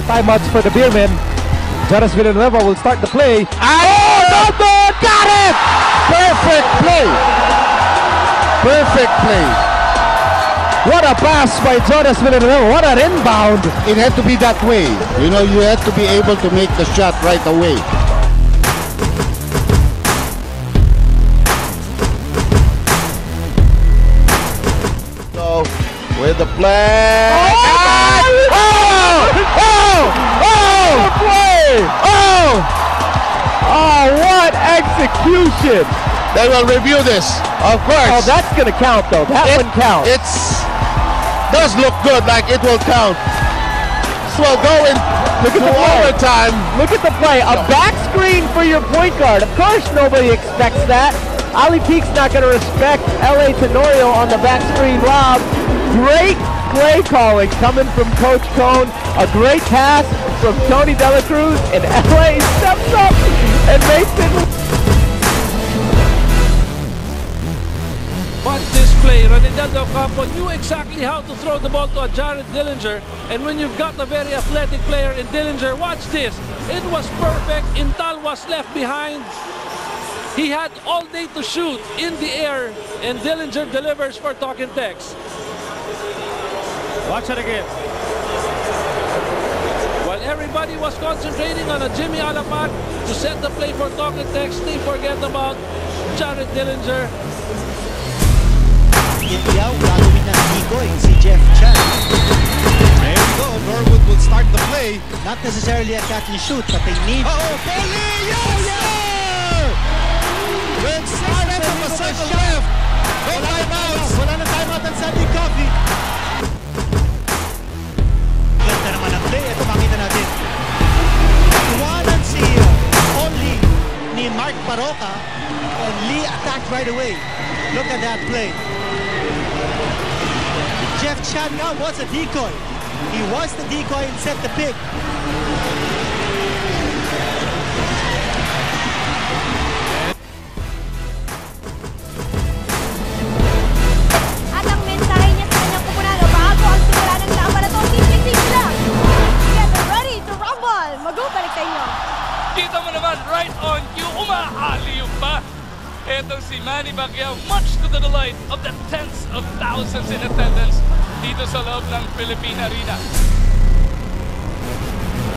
Timeouts for the Beermen. Jonas Villanueva will start the play. Oh, Dondon! Got it! Perfect play! Perfect play. What a pass by Jonas Villanueva. What an inbound. It had to be that way. You know, you had to be able to make the shot right away. So, with the play. Oh, what execution! They will review this, of course. Oh, that's gonna count though. That one counts. Does look good, like it will count. So we'll go into overtime. Look at the play. A back screen for your point guard. Of course, nobody expects that. Ali Peak's not going to respect LA Tenorio on the back screen lob. Great play calling coming from Coach Cone. A great pass from Tony De La Cruz, and LA steps up and makes it. But this play, Ronaldo Campo knew exactly how to throw the ball to a Jared Dillinger. And when you've got a very athletic player in Dillinger, watch this. It was perfect. Intal was left behind. He had all day to shoot in the air, and Dillinger delivers for Talking Tex. Watch it again. While everybody was concentrating on a Jimmy Alapat to set the play for Talking Tex, they forget about Jared Dillinger. Pacquiao, gagawin ng decoy si Jeff Chan. There we go. Norwood will start the play. Not necessarily a catch and shoot, but they need... Oh, Paul Lee! Yes, sir! With 6 seconds left. No timeouts. Wala na timeout ang Sandy Coffee. Ganda naman ang play. Ito makita natin. Tuwanan si Paul Lee ni Mark Paroca, and Lee attacked right away. Look at that play. Jeff Chan now was a decoy. He was the decoy and set the pick. At ang mensahe niya sa kanyang kupunalo bago ang simula ng laban na ito, simple-simple lang. Get ready to rumble. Mag-ubalik sa inyo. Kita mo naman, right on cue, umahali yung pa. Etong si Manny Pacquiao, much to the delight of the tens of thousands in attendance dito sa loob ng Philippine Arena.